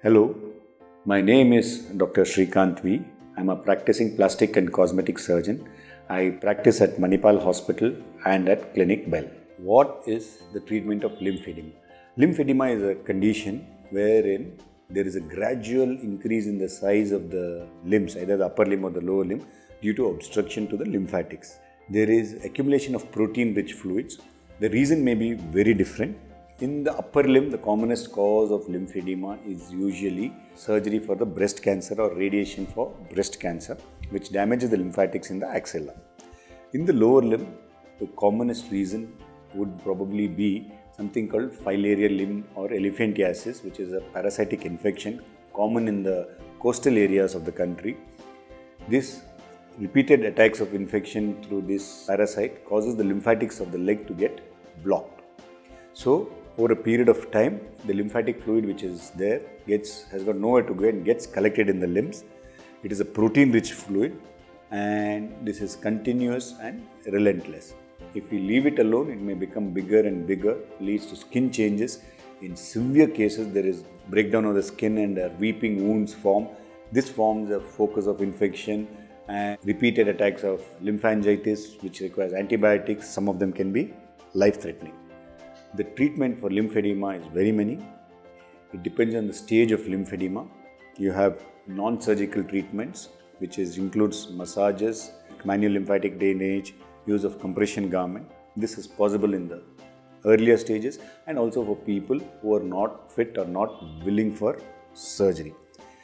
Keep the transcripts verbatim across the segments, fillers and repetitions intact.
Hello, my name is Doctor Srikanth V. I'm a practicing plastic and cosmetic surgeon. I practice at Manipal Hospital and at Clinique Belle. What is the treatment of lymphedema? Lymphedema is a condition wherein there is a gradual increase in the size of the limbs, either the upper limb or the lower limb, due to obstruction to the lymphatics. There is accumulation of protein-rich fluids. The reason may be very different. In the upper limb, the commonest cause of lymphedema is usually surgery for the breast cancer or radiation for breast cancer, which damages the lymphatics in the axilla. In the lower limb, the commonest reason would probably be something called filarial limb or elephantiasis, which is a parasitic infection common in the coastal areas of the country. This repeated attacks of infection through this parasite causes the lymphatics of the leg to get blocked. So, over a period of time, the lymphatic fluid which is there gets has got nowhere to go and gets collected in the limbs. It is a protein-rich fluid, and this is continuous and relentless. If we leave it alone, it may become bigger and bigger, leads to skin changes. In severe cases, there is breakdown of the skin and uh, weeping wounds form. This forms a focus of infection and repeated attacks of lymphangitis, which requires antibiotics. Some of them can be life-threatening. The treatment for lymphedema is very many. It depends on the stage of lymphedema. You have non-surgical treatments, which is, includes massages, manual lymphatic drainage, use of compression garment. This is possible in the earlier stages and also for people who are not fit or not willing for surgery.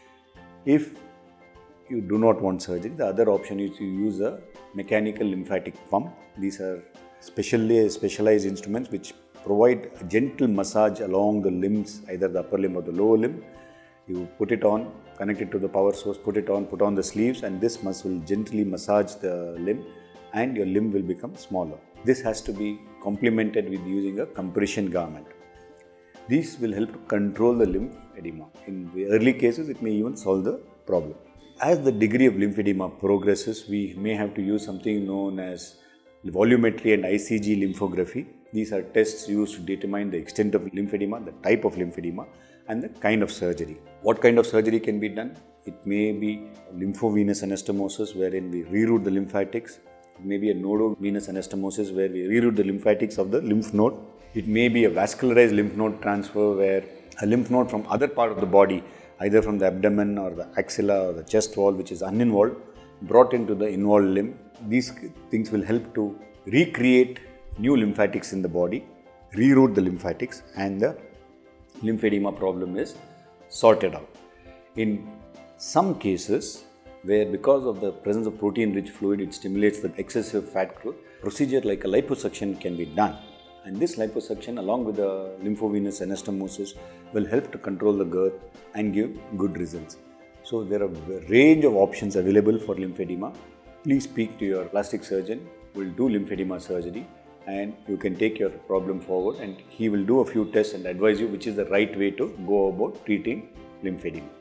If you do not want surgery, the other option is to use a mechanical lymphatic pump. These are specially specialized instruments which provide a gentle massage along the limbs, either the upper limb or the lower limb. You put it on, connect it to the power source, put it on, put on the sleeves, and this muscle will gently massage the limb and your limb will become smaller. This has to be complemented with using a compression garment. These will help to control the lymphedema. In the early cases, it may even solve the problem. As the degree of lymphedema progresses, we may have to use something known as volumetry and I C G lymphography. These are tests used to determine the extent of lymphedema, the type of lymphedema, and the kind of surgery. What kind of surgery can be done? It may be lymphovenous anastomosis, wherein we reroute the lymphatics. It may be a nodovenous anastomosis, where we reroute the lymphatics of the lymph node. It may be a vascularized lymph node transfer, where a lymph node from other part of the body, either from the abdomen or the axilla or the chest wall, which is uninvolved, brought into the involved limb. These things will help to recreate new lymphatics in the body, reroute the lymphatics, and the lymphedema problem is sorted out. In some cases, where because of the presence of protein-rich fluid, it stimulates the excessive fat growth, procedure like a liposuction can be done. And this liposuction, along with the lymphovenous anastomosis, will help to control the girth and give good results. So there are a range of options available for lymphedema. Please speak to your plastic surgeon who will do lymphedema surgery, and you can take your problem forward, and he will do a few tests and advise you which is the right way to go about treating lymphedema.